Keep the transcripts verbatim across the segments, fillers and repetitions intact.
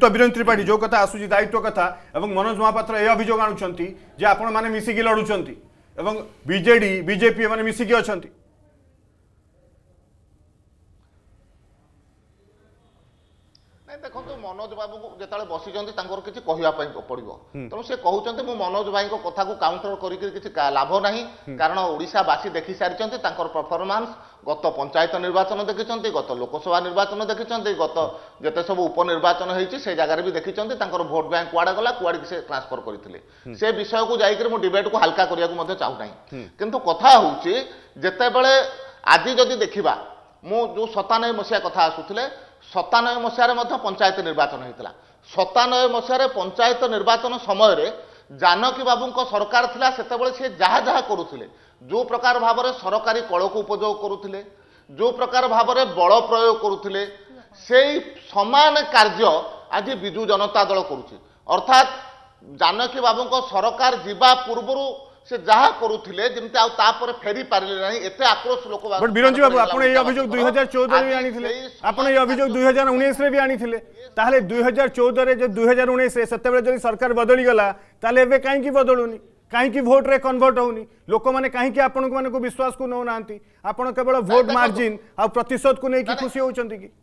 तो बीरेन्द्र त्रिपाठी जो कथा आसुची दायित्व कथा एवं मनोज महापात्र ए अभियोग आणुचंती जे आपण माने मिसिकी लडुचंती एवं बीजेडी बीजेपी माने मिसिकी अछंती। देखो मनोज बाबू को जिते बसी किसी कहवाई पड़ो तेणु से कहते मु मनोज भाई कथा को काउंटर कर लाभ ना कारण ओडावासी देखी सारी परफॉर्मेंस गत पंचायत निर्वाचन देखी गत लोकसभा निर्वाचन देखी गत जिते सब उपनिर्वाचन होती से जगह भी देखी भोट बैंक कुआड़ा गला कुआड़ से ट्रांसफर करते से विषय को जाकर मुझे डिबेट को हल्का करने चाहूना किंतु कथा हूँ जिते बड़े आज जदि देखा मु जो सतानबे मसीहा कथा आसुले सतानबे मसीह पंचायत निर्वाचन होता सतानबे मसीह पंचायत निर्वाचन समय जानकी बाबू सरकार थिला सेतेबेले से जहाँ जहाँ करुले जो प्रकार भाव में सरकारी कल को उपयोग करुले जो प्रकार भाव में बल प्रयोग करुले से समान कार्य आज विजु जनता दल करुचे अर्थात जानकी बाबू सरकार जीवा पूर्व से जहाँ करुले जमती आपर फेरी पारे ना एत आक्रोश लोक बट बीरंजी बाबू आप अभियोग दुई हजार चौदह भी आनी आप अभियोग दुई हजार उन्नीस भी आनी ताहले दुई हजार चौदह जो दुई हजार उन्नीस से सरकार बदली गला ताले कहीं बदलुनी कहीं भोट रे कन्वर्ट होनी लोक मैंने कहीं आपण को विश्वास को नौना आपण केवल भोट मार्जिन आ प्रतिशत को लेकिन खुशी होचंती कि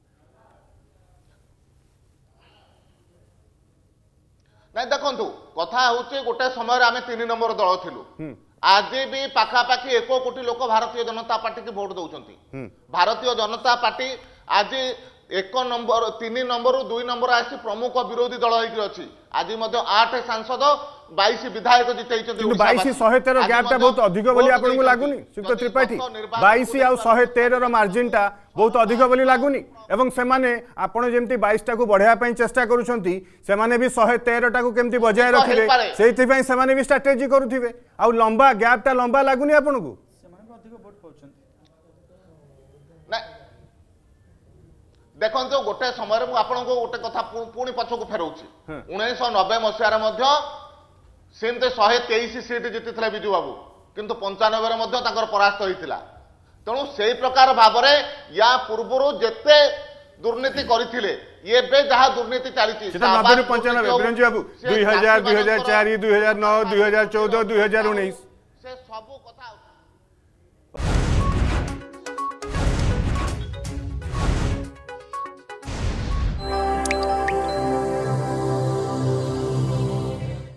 ना देखु कथा हूँ गोटे समय आम तीन नंबर दल थिलु आज भी पाखापाखि एक कोटी लोक भारतीय जनता पार्टी की भोट दौरान भारतीय जनता पार्टी आज एक नंबर तीन नंबर दुई नंबर आसी प्रमुख विरोधी दल होती आज आठ सांसद बाईस विधायक जिते बाईस शहे तेरह गैपटा बहुत अधिक बोली आपको लगुनि श्रीयुक्त त्रिपाठी बाईस आउ शहे तेरह मार्जिन टा बहुत अधिक बोली लगुनि एवं से माने आपण जेमती बाईस टा को बढ़ाया चेष्टा करुछंती से माने भी शहे तेरह टा को केमती बजाय रखिले सेति पई से माने भी स्ट्रेटजी करुथिबे आउ लंबा गैपटा लंबा लगुनि आपन को देखो गोटे समय आपको गोटे कथा पुणी पछक फेरौछि उन्नीस नब्बे मसीह सेमते शहे तेईस सीट जीति विजु बाबू किंतु पंचानबे परास्त होता तेणु से प्रकार भाव में या पूर्व जेते दुर्नीति करथिले ये बे जहाँ दुर्नीति चली पंचानबे बाबू दुई हजार दुई हजार चार दुई हजार नौ दुई हजार चौदह दुई हजार उन्नीस से सब कथा